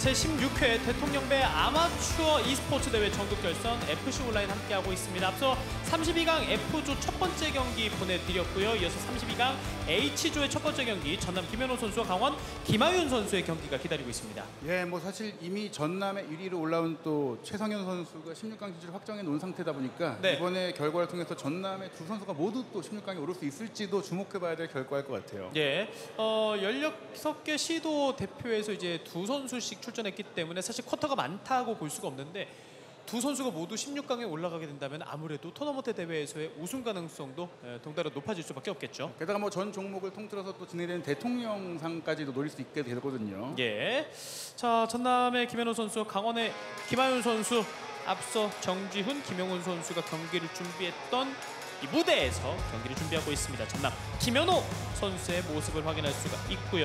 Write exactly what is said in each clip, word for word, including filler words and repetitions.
제십육 회 대통령배 아마추어 e스포츠 대회 전국 결선 에프씨 온라인 함께하고 있습니다. 앞서 삼십이 강 F조 첫 번째 경기 보내드렸고요. 이어서 삼십이 강 H조의 첫 번째 경기 전남 김현호 선수와 강원 김하윤 선수의 경기가 기다리고 있습니다. 예, 뭐 사실 이미 전남의 일 위로 올라온 또 최성현 선수가 십육 강 진출을 확정해 놓은 상태다 보니까 네. 이번에 결과를 통해서 전남의 두 선수가 모두 또 십육 강에 오를 수 있을지도 주목해봐야 될 결과일 것 같아요. 예, 어, 열여섯 개 시도 대표에서 이제 두 선수씩 출전했기 때문에 사실 쿼터가 많다고 볼 수가 없는데 두 선수가 모두 십육 강에 올라가게 된다면 아무래도 토너먼트 대회에서의 우승 가능성도 동달아 높아질 수밖에 없겠죠. 게다가 뭐 전 종목을 통틀어서 또 진행되는 대통령상까지도 노릴 수 있게 되거든요. 예, 자 전남의 김현호 선수, 강원의 김하윤 선수, 앞서 정지훈, 김용훈 선수가 경기를 준비했던 이 무대에서 경기를 준비하고 있습니다. 전남 김현호 선수의 모습을 확인할 수가 있고요.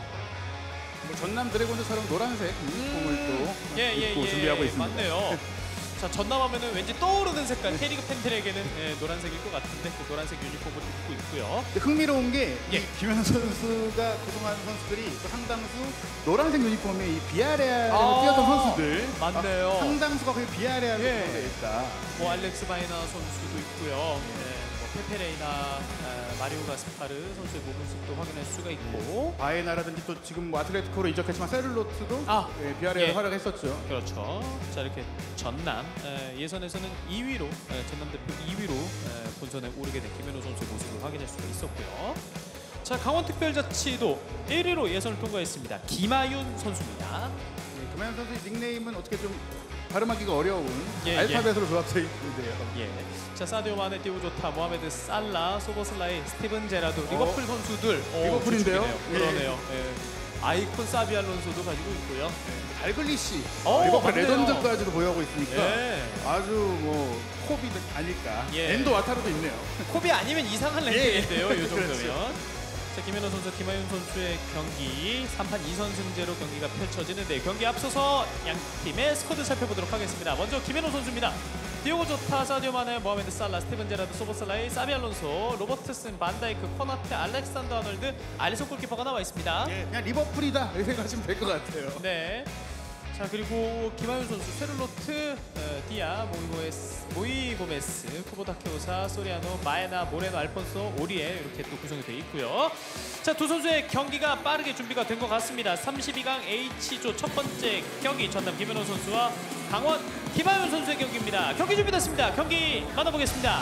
뭐 전남 드래곤즈처럼 노란색 유니폼을 음, 또 예, 입고 예, 준비하고 예, 있습니다. 맞네요. 자 전남하면은 왠지 떠오르는 색깔, K리그 팬들에게는 예, 노란색일 것 같은데 그 노란색 유니폼을 입고 있고요. 흥미로운 게 예. 김현우 선수가 구성하는 선수들이 또 상당수 노란색 유니폼에 이 비아레알에서 아, 뛰었던 선수들 맞네요. 아, 상당수가 거의 비아레알로 예. 구성되어 있다. 뭐 알렉스 바이나 선수도 있고요. 예, 뭐 페페레이나, 아, 마리오 가스파르 선수의 모습도 확인할 수가 있고. 바에나라든지 또 지금 뭐 아틀레티코로 이적했지만 세를로트도 아, 예, 비아레알 예. 활약했었죠. 그렇죠. 자 이렇게 전남 에, 예선에서는 이 위로 에, 전남 대표 이 위로 에, 본선에 오르게 된 김현호 선수의 모습을 확인할 수가 있었고요. 자 강원특별자치도 일 위로 예선을 통과했습니다. 김하윤 선수입니다. 예, 김현우 선수의 닉네임은 어떻게 좀 발음하기가 어려운 예, 알파벳으로 조합되어 있는데요. 예. 자 사디오 마네, 디오고 조타, 모하메드 살라, 소보슬라이, 스티븐 제라드, 리버풀 어, 선수들 어, 리버풀인데요? 주축이네요. 그러네요. 예. 아이콘 사비 알론소도 가지고 있고요. 달글리시, 어, 리버풀 맞네요. 레전드까지도 보유하고 있으니까 예. 아주 뭐 컵이 아닐까. 예. 엔도 와타르도 있네요. 컵이 아니면 이상한 랭킹인데요. 이 정도면. 그렇죠. 자 김현호 선수, 김하윤 선수의 경기 삼 판 이 선승제로 경기가 펼쳐지는데 경기 앞서서 양 팀의 스쿼드 살펴보도록 하겠습니다. 먼저 김현호 선수입니다. 디오고 조타, 사디오 마네, 모하메드 살라, 스티븐 제라드, 소보슬라이, 사비 알론소, 로버트슨, 반다이크, 코나테, 알렉산더 아놀드, 알리송 골키퍼가 나와 있습니다. 예, 그냥 리버풀이다 이렇게 생각하시면 될 것 같아요. 네. 자 그리고 김하윤 선수, 세룰로트, 어, 디아, 모이고메스, 모이고메스, 쿠보다케오사, 소리아노, 마에나, 모레노, 알폰소, 오리에 이렇게 또 구성이 되어 있고요. 자 두 선수의 경기가 빠르게 준비가 된 것 같습니다. 삼십이 강 H조 첫 번째 경기 전남 김현호 선수와 강원 김하윤 선수의 경기입니다. 경기 준비됐습니다. 경기 만나보겠습니다.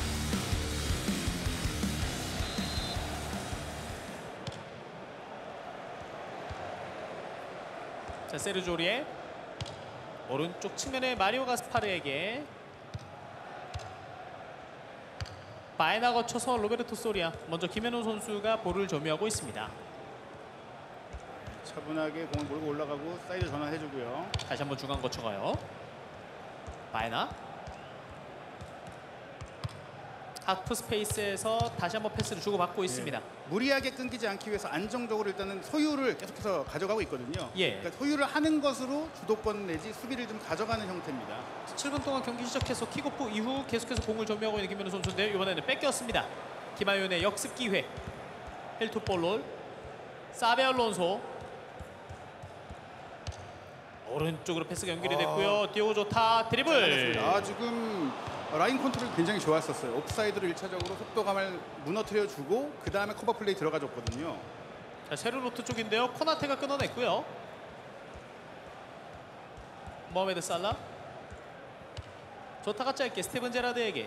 자 세르조 오리에 오른쪽 측면에 마리오 가스파르에게 바에나 거쳐서 로베르토 소리아. 먼저 김현호 선수가 볼을 점유하고 있습니다. 차분하게 공을 몰고 올라가고 사이드 전환해주고요. 다시 한번 중앙 거쳐가요. 바에나 하프 스페이스에서 다시 한번 패스를 주고받고 있습니다. 예. 무리하게 끊기지 않기 위해서 안정적으로 일단은 소유를 계속해서 가져가고 있거든요. 예. 그러니까 소유를 하는 것으로 주도권 내지 수비를 좀 가져가는 형태입니다. 칠 분 동안 경기 시작해서 킥오프 이후 계속해서 공을 점유하고 있는 김현우 선수인데 이번에는 뺏겼습니다. 김하윤의 역습 기회. 헬투볼롤, 사비 알론소 오른쪽으로 패스가 연결이 됐고요. 아. 디오고 조타 드리블. 아 지금 라인 컨트롤 굉장히 좋았었어요. 옵사이드로 일차적으로 속도감을 무너뜨려주고 그 다음에 커버 플레이 들어가줬거든요. 자, 세르로트 쪽인데요. 코나테가 끊어냈고요. 모하메드 살라. 조타가 짧게 스티븐 제라드에게.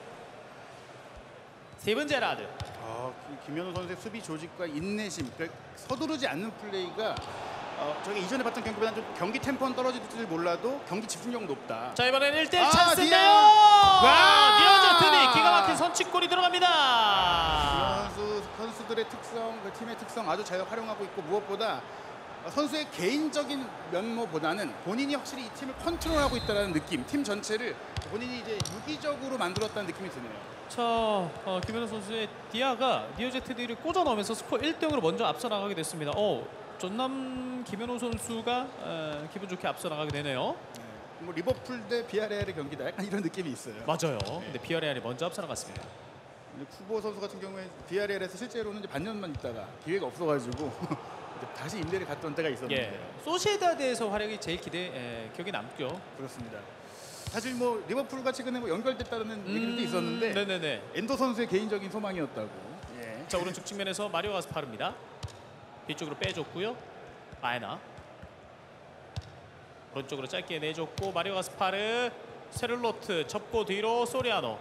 스티븐 제라드. 아, 김현우 선수의 수비 조직과 인내심, 그러니까 서두르지 않는 플레이가 어, 저기 이전에 봤던 경기보다는 좀 경기 템포는 떨어질지 몰라도 경기 집중력은 높다. 자 이번엔 일 대 일 아, 찬스인데요. 디아! 디아제트니 기가 막힌 선취골이 들어갑니다. 선수 선수들의 특성, 그 팀의 특성 아주 잘 활용하고 있고 무엇보다 선수의 개인적인 면모보다는 본인이 확실히 이 팀을 컨트롤하고 있다는 느낌, 팀 전체를 본인이 이제 유기적으로 만들었다는 느낌이 드네요. 자 어, 김현우 선수의 디아가 디아제트니를 꽂아 넣으면서 스코어 일 대 영으로 먼저 앞서 나가게 됐습니다. 어, 전남 김현우 선수가 어, 기분 좋게 앞서 나가게 되네요. 네. 뭐 리버풀 대 비아레알의 경기다 약간 이런 느낌이 있어요. 맞아요. 근데 비아레알이 먼저 앞서 나갔습니다. 쿠보 선수 같은 경우에 비아레알에서 실제로는 이제 반년만 있다가 기회가 없어가지고 이제 다시 임대를 갔던 때가 있었는데 예. 소시에다드에서 활약이 제일 기대 에, 기억에 남죠. 그렇습니다. 사실 뭐 리버풀과 최근에 뭐 연결됐다는 얘기도 있었는데 음, 네네네. 엔도 선수의 개인적인 소망이었다고. 예. 자, 오른쪽 측면에서 마리오 가스파르입니다. 뒤쪽으로 빼줬고요. 바에나 오른쪽으로 짧게 내줬고 마리오 가스파르, 세를로트 접고 뒤로 소리아노,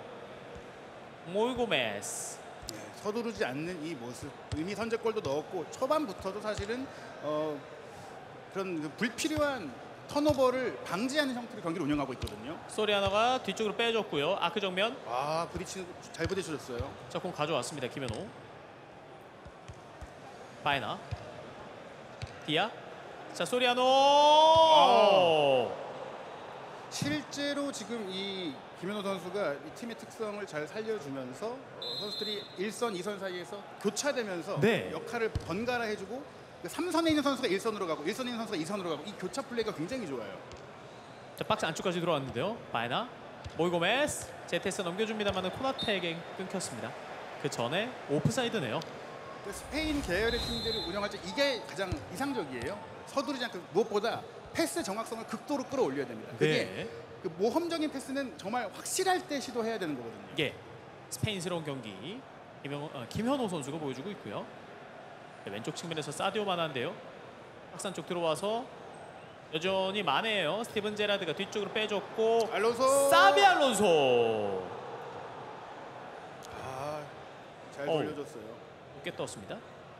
모이고메스. 예, 서두르지 않는 이 모습, 이미 선제골도 넣었고 초반부터도 사실은 어, 그런 그 불필요한 턴오버를 방지하는 형태로 경기를 운영하고 있거든요. 소리아노가 뒤쪽으로 빼줬고요. 아크 정면. 아, 부딪히는 잘 부딪혀줬어요. 자, 공 가져왔습니다. 김현호. 바에나. 디아. 자, 소리아노. 실제로 지금 이 김현호 선수가 이 팀의 특성을 잘 살려주면서 어, 선수들이 일 선, 이 선 사이에서 교차되면서 네. 역할을 번갈아 해주고 삼 선에 있는 선수가 일 선으로 가고 일 선에 있는 선수가 이 선으로 가고 이 교차 플레이가 굉장히 좋아요. 자, 박스 안쪽까지 들어왔는데요. 바에나. 모이고메스. 제테스 넘겨줍니다만 코나테에게 끊겼습니다. 그 전에 오프사이드네요. 그 스페인 계열의 팀들을 운영할 때 이게 가장 이상적이에요. 서두르지 않고 무엇보다 패스 정확성을 극도로 끌어올려야 됩니다. 그게 네. 그 모험적인 패스는 정말 확실할 때 시도해야 되는 거거든요. 예. 스페인스러운 경기. 김현호, 어, 김현호 선수가 보여주고 있고요. 네, 왼쪽 측면에서 사디오 마나인데요. 박산 쪽 들어와서 여전히 마네예요. 스티븐 제라드가 뒤쪽으로 빼줬고 알론소. 사비 알론소. 아, 잘 어우. 돌려줬어요. 꽤 떴습니다.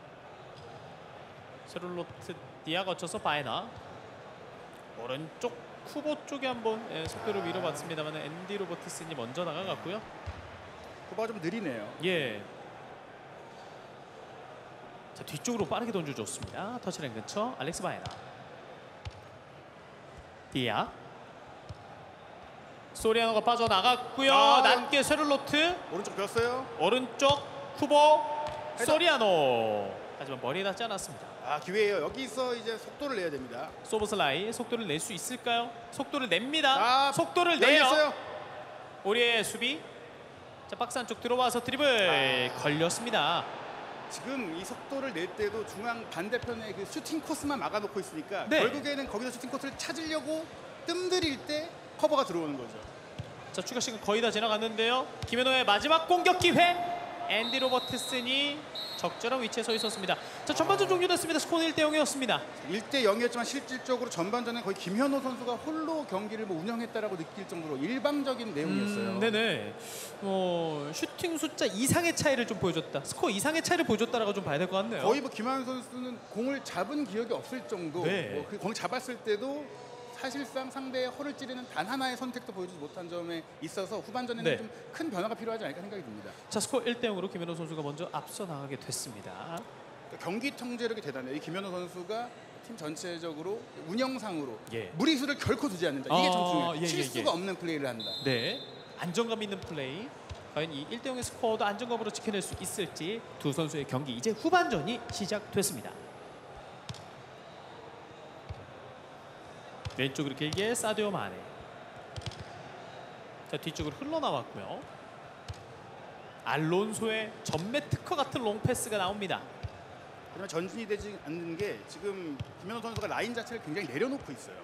세룰로트 디아 거쳐서 바에나. 오른쪽 쿠보 쪽에 한번 예, 속도를 밀어봤습니다만 앤디 로버트슨이 먼저 나가갔고요. 후바가 좀 느리네요. 예. 자, 뒤쪽으로 빠르게 던져줬습니다. 터치라인 근처 알렉스 바에나. 디아. 소리아노가 빠져나갔고요. 아, 낮게 세룰로트. 오른쪽 벽어요. 오른쪽 쿠보. 소리아노. 하지만 머리에 닿지 않았습니다. 아, 기회예요. 여기서 이제 속도를 내야 됩니다. 소보슬라이 속도를 낼 수 있을까요? 속도를 냅니다. 아, 속도를 내요. 열렸어요. 우리의 수비. 자, 박스 안쪽 들어와서 드리블 아. 걸렸습니다. 지금 이 속도를 낼 때도 중앙 반대편에 그 슈팅 코스만 막아놓고 있으니까 네. 결국에는 거기서 슈팅 코스를 찾으려고 뜸들일 때 커버가 들어오는 거죠. 자, 추가 시간 거의 다 지나갔는데요. 김현호의 마지막 공격 기회. 앤디 로버트슨이 적절한 위치에 서 있었습니다. 자, 전반전 종료됐습니다. 스코어는 일 대 영이었습니다. 일 대 영이었지만 실질적으로 전반전에 거의 김현호 선수가 홀로 경기를 뭐 운영했다라고 느낄 정도로 일방적인 내용이었어요. 음, 네네. 어, 슈팅 숫자 이상의 차이를 좀 보여줬다. 스코어 이상의 차이를 보여줬다라고 좀 봐야 될 것 같네요. 거의 뭐 김한현 선수는 공을 잡은 기억이 없을 정도. 네. 뭐 그 공 잡았을 때도 사실상 상대의 허를 찌르는 단 하나의 선택도 보여주지 못한 점에 있어서 후반전에는 네. 좀 큰 변화가 필요하지 않을까 생각이 듭니다. 자, 스코어 일 대 영으로 김현호 선수가 먼저 앞서 나가게 됐습니다. 그러니까 경기 통제력이 대단해요. 이 김현호 선수가 팀 전체적으로 운영상으로 예. 무리수를 결코 두지 않는다. 이게 아, 좀 중요해요. 예, 예, 실수가 예. 없는 플레이를 한다. 네, 안정감 있는 플레이. 과연 이 일 대 영의 스코어도 안정감으로 지켜낼 수 있을지 두 선수의 경기 이제 후반전이 시작됐습니다. 왼쪽으로 길게 사디오 마네. 자, 뒤쪽으로 흘러나왔고요. 알론소의 전매 특허 같은 롱 패스가 나옵니다. 그러면 전진이 되지 않는 게 지금 김현호 선수가 라인 자체를 굉장히 내려놓고 있어요.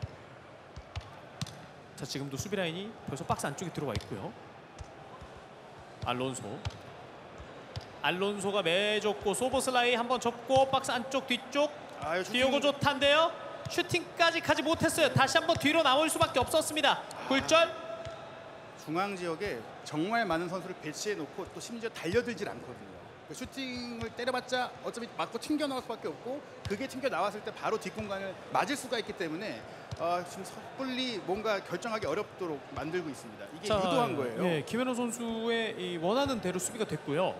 자, 지금도 수비 라인이 벌써 박스 안쪽에 들어와 있고요. 알론소. 알론소가 매줬고 소보슬라이 한번 접고 박스 안쪽 뒤쪽. 아, 슈팅- 디오고 조타인데요. 슈팅까지 가지 못했어요. 다시 한번 뒤로 나올 수밖에 없었습니다. 굴절. 중앙 지역에 정말 많은 선수를 배치해 놓고 또 심지어 달려들질 않거든요. 그 슈팅을 때려봤자 어차피 맞고 튕겨 나올 수밖에 없고 그게 튕겨 나왔을 때 바로 뒷공간을 맞을 수가 있기 때문에 어, 지금 섣불리 뭔가 결정하기 어렵도록 만들고 있습니다. 이게 자, 유도한 거예요. 예, 김현호 선수의 이 원하는 대로 수비가 됐고요.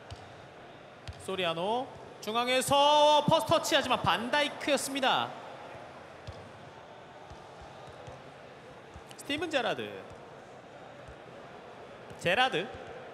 소리아노 중앙에서 퍼스트 터치하지만 반다이크였습니다. 스티븐 제라드. 제라드.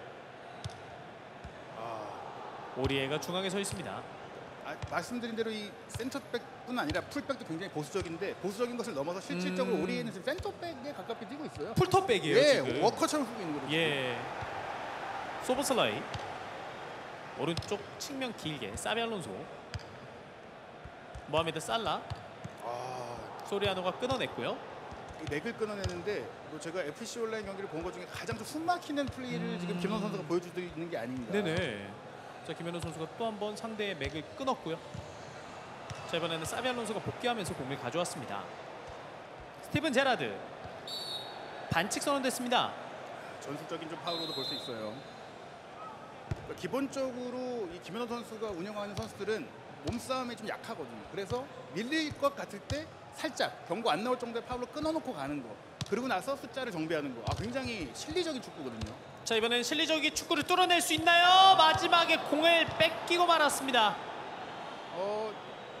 오리에가 중앙에 서 있습니다. 아, 말씀드린 대로 이 센터백뿐 아니라 풀백도 굉장히 보수적인데 보수적인 것을 넘어서 실질적으로 음. 오리에는 지금 센터백에 가깝게 뛰고 있어요. 풀터백이에요, 예, 지금. 워커처럼 쓰고 있는 거죠. 예. 소보슬라이. 오른쪽 측면 길게 사비 알론소. 모하메드 살라. 아, 소리아노가 끊어냈고요. 이 맥을 끊어내는데 뭐 제가 에프씨 온라인 경기를 본 것 중에 가장 좀 숨막히는 플레이를 음. 지금 김현우 선수가 보여주고 있는 게 아닌가. 네네. 자, 김현우 선수가 또 한 번 상대의 맥을 끊었고요. 자, 이번에는 사비 알론소가 복귀하면서 공을 가져왔습니다. 스티븐 제라드. 반칙 선언됐습니다. 전술적인 좀 파울로도 볼 수 있어요. 그러니까 기본적으로 이 김현우 선수가 운영하는 선수들은 몸싸움에 좀 약하거든요. 그래서 밀릴 것 같을 때 살짝 경고 안 나올 정도의 파울로 끊어놓고 가는 거. 그리고 나서 숫자를 정비하는 거. 아, 굉장히 실리적인 축구거든요. 자, 이번엔 실리적인 축구를 뚫어낼 수 있나요? 마지막에 공을 뺏기고 말았습니다. 어,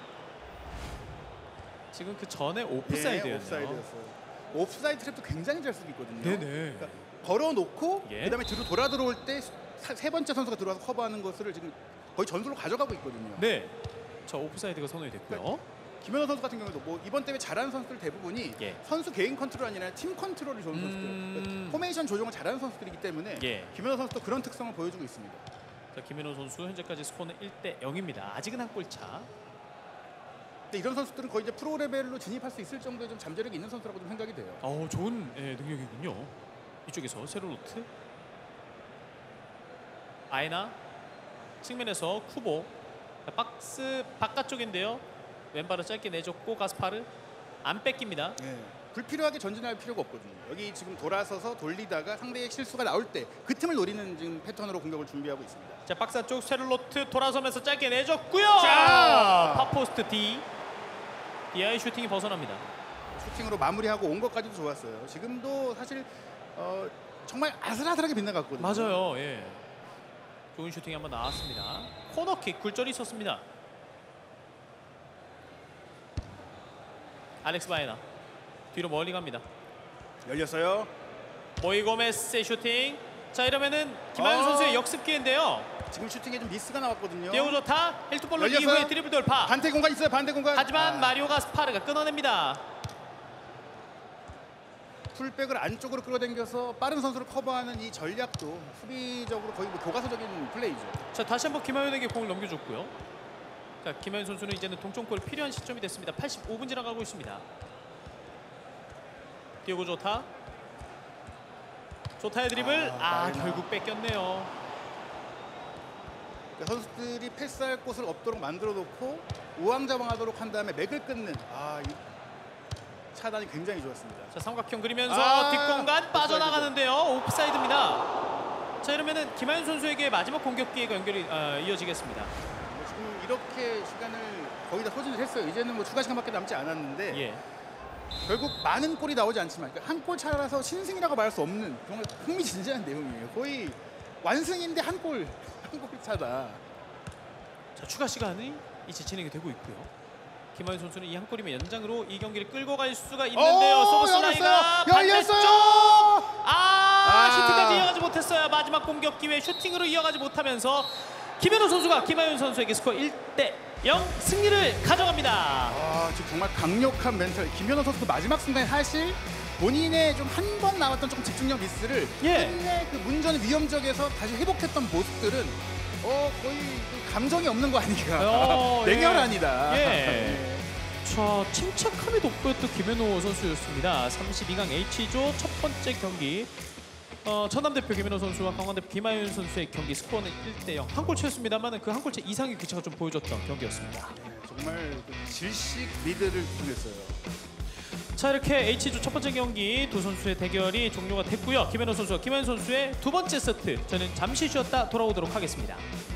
지금 그 전에 예, 오프사이드였네요. 옵사이드였어요. 옵사이드 트랩도 굉장히 잘 쓰고 있거든요. 네네. 그러니까 걸어놓고 예. 그다음에 뒤로 돌아 들어올 때 세 번째 선수가 들어와서 커버하는 것을 지금 거의 전술로 가져가고 있거든요. 네. 자, 오프사이드가 선언이 됐고요. 김현우 선수 같은 경우도 뭐 이번 대회 잘하는 선수들 대부분이 예. 선수 개인 컨트롤 아니라 팀 컨트롤이 좋은 음. 선수들, 그러니까 포메이션 조정을 잘하는 선수들이기 때문에 예. 김현우 선수도 그런 특성을 보여주고 있습니다. 자, 김현우 선수 현재까지 스코어는 일 대 영입니다. 아직은 한 골 차. 근데 이런 선수들은 거의 이제 프로 레벨로 진입할 수 있을 정도의 좀 잠재력이 있는 선수라고 좀 생각이 돼요. 어, 좋은 예, 능력이군요. 이쪽에서 세롤로트. 아이나 측면에서 쿠보. 자, 박스 바깥쪽인데요. 왼발을 짧게 내줬고 가스파르 안 뺏깁니다. 예. 불필요하게 전진할 필요가 없거든요. 여기 지금 돌아서서 돌리다가 상대의 실수가 나올 때 그 틈을 노리는 지금 패턴으로 공격을 준비하고 있습니다. 자, 박스 안쪽 세룰로트 돌아서면서 짧게 내줬고요. 자! 파포스트 D. 디아의 슈팅이 벗어납니다. 슈팅으로 마무리하고 온 것까지도 좋았어요. 지금도 사실 어, 정말 아슬아슬하게 빗나갔거든요. 맞아요. 예. 좋은 슈팅이 한번 나왔습니다. 코너킥 굴절이 있었습니다. 알렉스 바에나 뒤로 멀리 갑니다. 열렸어요. 모이 고메스의 슈팅. 자, 이러면은 김하윤 어. 선수의 역습 기회인데요. 지금 슈팅에 좀 미스가 나왔거든요. 디오고 좋다. 헬투볼로 열렸어요. 이후에 드리블 돌파. 반대 공간 있어요. 반대 공간. 하지만 아, 마리오 가스파르가 끊어냅니다. 풀백을 안쪽으로 끌어당겨서 빠른 선수를 커버하는 이 전략도 수비적으로 거의 뭐 교과서적인 플레이죠. 자, 다시 한번 김하윤에게 공을 넘겨줬고요. 자, 김하윤 선수는 이제는 동점골 필요한 시점이 됐습니다. 팔십오 분 지나가고 있습니다. 디오고 좋다. 좋다의 드리블. 아, 아, 마이나. 결국 뺏겼네요. 그러니까 선수들이 패스할 곳을 없도록 만들어 놓고 우왕좌왕하도록 한 다음에 맥을 끊는 아, 이 차단이 굉장히 좋았습니다. 자, 삼각형 그리면서 아, 뒷공간 빠져나가는데요. 오프사이드입니다. 자, 이러면은 김하윤 선수에게 마지막 공격 기회가 연결이 어, 이어지겠습니다. 뭐 지금 이렇게 시간을 거의 다 소진을 했어요. 이제는 뭐 추가 시간밖에 남지 않았는데 예. 결국 많은 골이 나오지 않지만 그러니까 한 골 차라서 신승이라고 말할 수 없는 정말 흥미진진한 내용이에요. 거의 완승인데 한 골, 한 골 차다. 자, 추가 시간이 이제 진행이 되고 있고요. 김하윤 선수는 이 한 골이면 연장으로 이 경기를 끌고 갈 수가 있는데요. 오, 소보슬라이가 열렸어요. 열렸어요. 반대쪽. 아, 아. 슈팅까지 이어가지 못했어요. 마지막 공격 기회 슈팅으로 이어가지 못하면서 김현우 선수가 김하윤 선수에게 스코어 일 대 영 승리를 가져갑니다. 아, 지금 정말 강력한 멘탈. 김현우 선수도 마지막 순간에 사실 본인의 좀 한 번 나왔던 조금 집중력 미스를 예. 끝내 그 문전 위험적에서 다시 회복했던 모습들은 어 거의 그 감정이 없는 거 아닌가. 어, 냉혈한이다. 예. 자, 침착함이 돋보였던 김현우 선수였습니다. 삼십이 강 H조 첫 번째 경기. 어, 전남 대표 김현우 선수와 강원 대표 김하윤 선수의 경기 스코어는 일 대 영. 한 골 차였습니다만 그 한 골 차 이상의 교차가 좀 보여줬던 경기였습니다. 정말 그 질식 리드를 보냈어요. 자, 이렇게 H조 첫 번째 경기 두 선수의 대결이 종료가 됐고요. 김현우 선수와 김하윤 선수의 두 번째 세트 저는 잠시 쉬었다 돌아오도록 하겠습니다.